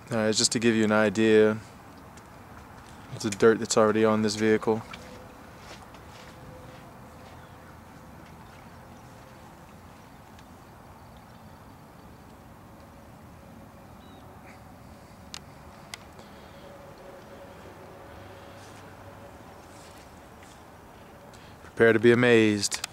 Just to give you an idea of the dirt that's already on this vehicle. Prepare to be amazed.